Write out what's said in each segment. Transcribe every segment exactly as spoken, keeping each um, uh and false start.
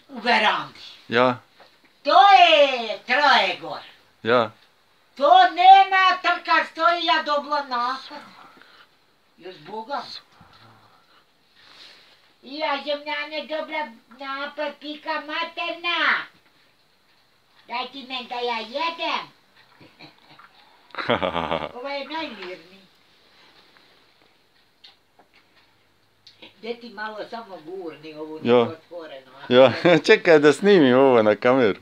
u verandi. Ja. To je troje gor. Ja. To nema trka, stoji ja dobila napad. Još Boga. I ja zemljane dobila napad, pika materna. Daj ti men da ja jedem. Ovo je najmirniji. Gdje ti malo samo gurni ovu Ja. otvoreno. Ja, čekaj da snimim ovo na kameru.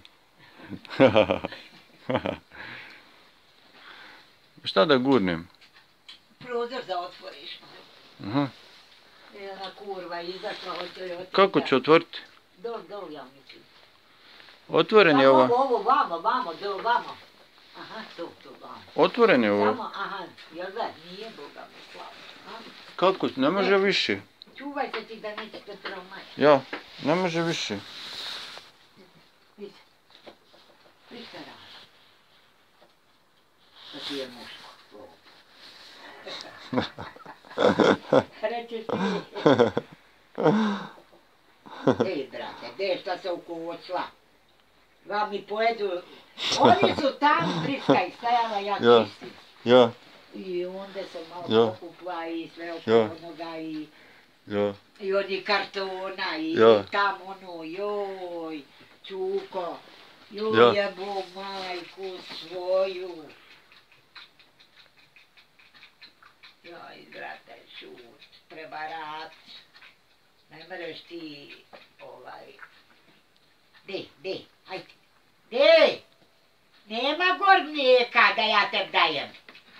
Šta da gurnem? Prozor da otvoriš. Aha. Jedna kurva izašla, hoće li otići. Kako ću otvoriti? Dol, dol, ja mislim. Otvoren je Samo ovo. ovo, vamo, vamo, dol, vamo. Aha, tu, tu, vamo. Otvoren je ovo. Samo, aha, jel da, nije Boga mi slavo. Kako? Ne može više. Čuvaj se ti da neće te traumati. Ja, ne može više. Vidi. Vidi šta radi. To ti je muško. Rećeš ti. Ej, brate, gdje šta se ukočila? Vam mi pojedu. Oni su tam priskaj stajala, ja Ja. čistim. Ja, I onda sam malo Ja. pokupla i sve oko Ja. onoga i... ja, I od kartona i Ja. tamo ono, joj, čuko, joj Ja. jebo majku svoju. Joj, brate, šut, treba rad. Ne mreš ti, ovaj... De, de, hajde. De! Nema gor mlijeka da ja te dajem.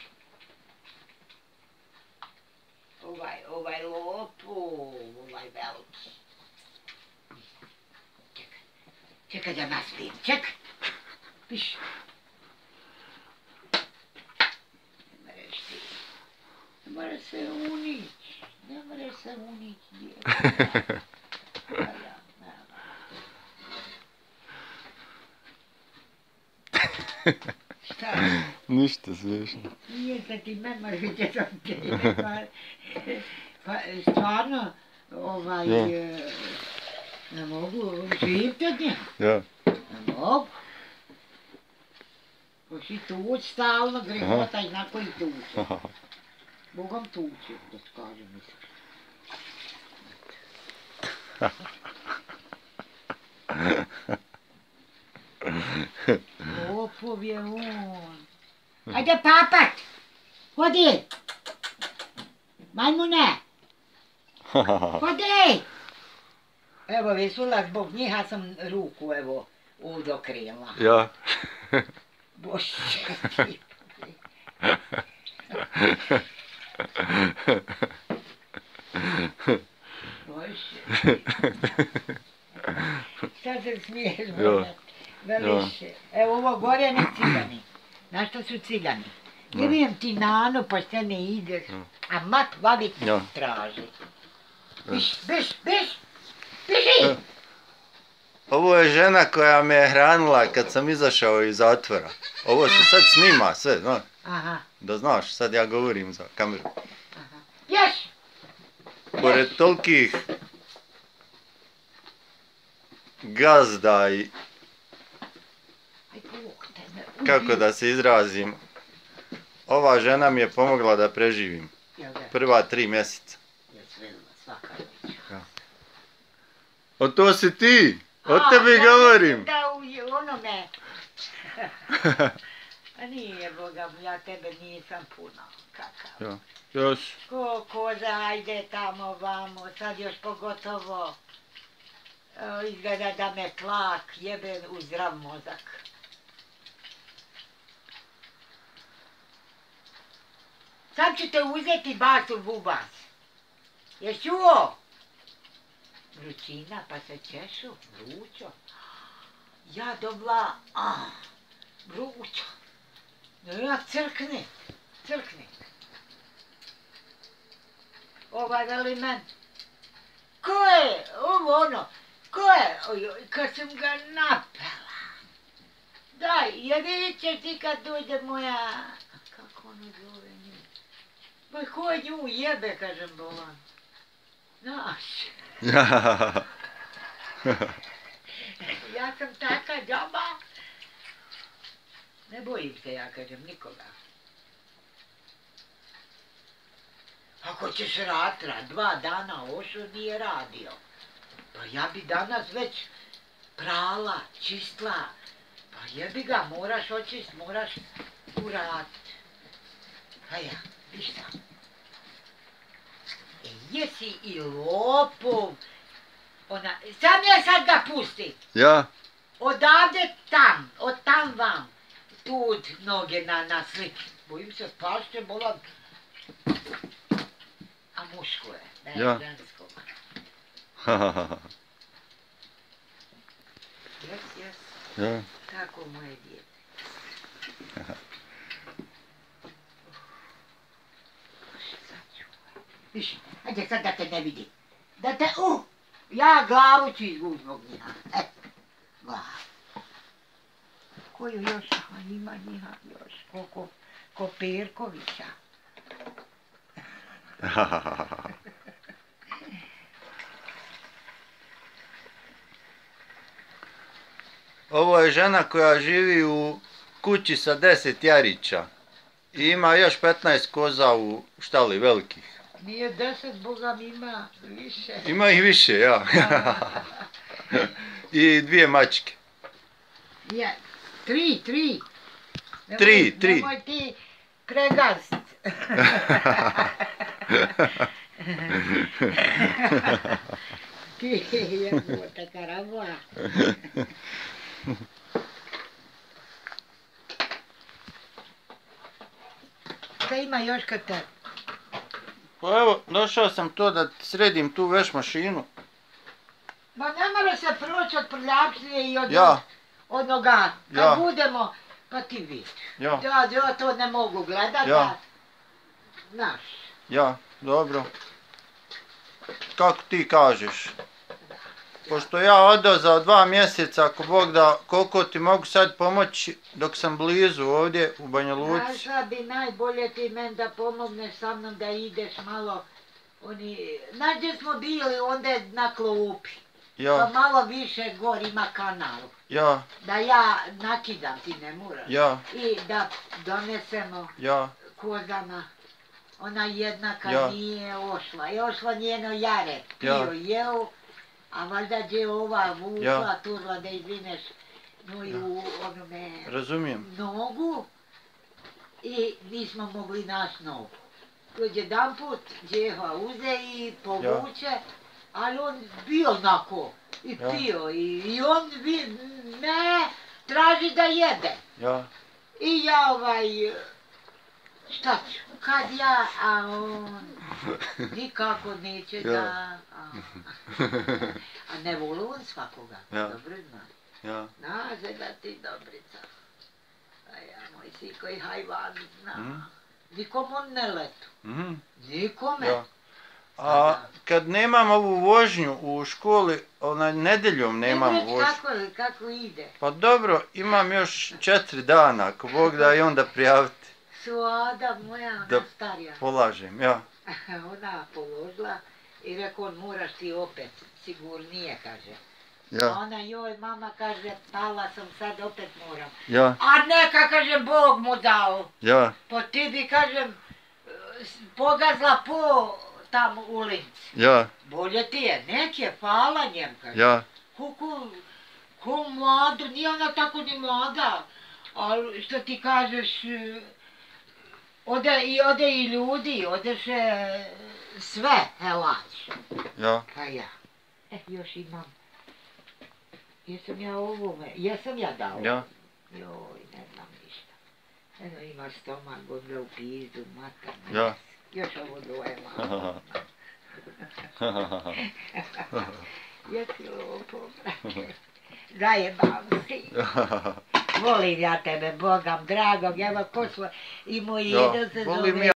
Ovaj, ovaj lopov, ovaj veliki. Čekaj, čekaj da naspijem, čekaj. Piš. Ne mreš ti. Ne mreš se unići. Ne mreš se unići, djevojka. Ja, ja, nema. Šta? ništa smiješno. Nije se ti mema vidje sam te. Pa stvarno, ovaj, Ja. e, ne mogu živjeti od nje. Ja, Ne mogu. Hoći tuć stalno, grehota i nako i tuće. Bogom tuće, da ti kažem mislim. Lopov je on. Ajde papat! Hodi! Majmune! Hodi! Evo Vesula, zbog njiha sam ruku evo udokrila. ja. Bože ti. Bože. Sad se smiješ, Ja. Bože. Veliš, evo ovo gore ne cigani. Znaš što su cigani? Ne vidim ti nano pa se ne ideš, a mat valik Ja. traži. Biš, biš, biš, biži! Ovo je žena koja me je hranila kad sam izašao iz zatvora. Ovo se sad snima sve, znaš. Aha, Da znaš, sad ja govorim za kameru. aha. Još! Pored tolikih gazda i Aj, Bog te ne kako da se izrazim, ova žena mi je pomogla da preživim. Jel da? Prva tri mjeseca. Jel svedila svaka već? O to si ti, o A, tebi ja govorim. mislim da u onome. A nije, Boga, ja tebe nisam puno. Kakav. Ja, još. Ko koza, ajde tamo, vamo, sad još pogotovo. E, izgleda da me tlak jebe u zdrav mozak. Sad ću te uzeti baš u bubas. Jesi čuo? Vrućina, pa se češu, vrućo. Ja dobila, a, vrućo. Ja crkne, crkne. Ovaj veli men, ko je, ovo ono, ko je, ojoj, kad sam ga napela. Daj, ja vidit ćeš ti kad dođe moja, kako ono zove nju. Pa ko nju jebe, kažem Bolan. Znaš. Ja. ja sam taka džaba. Ne bojim se, ja kažem, nikoga. Ako ćeš ratra, dva dana Ošo nije radio. Pa ja bi danas već prala, čistla. Pa jebi ga, moraš očist, moraš uradit. A ja, viš šta? E, jesi i lopov. Ona, sam je sad ga pusti. Ja. Odavde tam, od tam vam. Tud noge na, na sliki. Bojim se pašće, bolam. A muško je, ne Ja. žensko. Jes, jes. Ja. Tako moje dijete. Viš, ajde sad da te ne vidi. Da te, uh, ja glavu ću izgubiti zbog njiha. E, glavu. Koju još, a ima njiha još, koliko, ko Perkovića. Ovo je žena koja živi u kući sa deset jarića i ima još petnaest koza u štali velikih. Nije deset, Boga mi ima više. Ima ih više, ja. I dvije mačke. Ja, tri, tri. Nemoj, Tri, tri. Nemoj ti pregazit. Ti jebote karabola. Šta ima još kad te? Pa evo, došao sam to da sredim tu veš mašinu. Ma ne mora se proći od prljapsije i od Ja. onoga. Kad Ja. budemo, pa ti vidi. Ja, Ja, ja to ne mogu gledat, Ja. da, znaš. ja, dobro. Kako ti kažeš? Pošto ja odo za dva mjeseca, ako Bog da, koliko ti mogu sad pomoći dok sam blizu ovdje u Banja Luci. Znaš šta bi najbolje ti men da pomogneš sa mnom da ideš malo, oni, znaš gdje smo bili onda na klupi, pa Ja, malo više gor ima kanal, ja, da ja nakidam, ti ne moraš, ja, i da donesemo ja, kozama, ona jedna kad Ja. nije ošla, i ošla njeno jare, Ja. pio jeo, a valjda gdje ova vukla, Ja. turla da izvineš, moju onome razumijem. nogu i nismo mogli naći nogu. Jedan put djeha uze i povuče, ali on bio onako i Ja. pio i, i on vi, ne traži da jede. Ja, I ja ovaj, šta ću, kad ja, a on nikako neće Ja. da, a, a ne voli on svakoga, Ja. dobro zna. ja, Naže da ti dobrica. A ja, moj si koji hajvan zna. Mhm. Nikom on ne letu. mhm, Nikome. ja. A kad nemam ovu vožnju u školi, onaj nedeljom nemam Ne reći vožnju. kako, kako ide. Pa dobro, imam još četiri dana, ako Bog da i onda prijaviti. Suada moja, ona Da. starija. Polažem, ja. Ona položila i rekao, on moraš ti opet, sigurnije, kaže. A Ja, ona, joj, mama kaže, pala sam, sad opet moram. ja, A neka, kaže, Bog mu dao. ja, Pa ti bi, kažem, pogazla po tam u linci. ja, Bolje ti je, nek je, hvala njem, kaže. ja, Koliko, ko mlado, nije ona tako ni mlada, ali što ti kažeš, e, ode i, ode i ljudi, odeše sve, helač. ja. Pa ja, e, još imam, jesam ja ovome, jesam ja dao? Ja. Joj, ne znam ništa. Eno ima stomak, onda u pizdu, mater. Ja. Još ovo dvoje malo. Jesi lopo, brate. Zajebam si. Volim ja tebe, Bogam, dragog, evo ko smo, i moj Ja, jedan se volim zove ja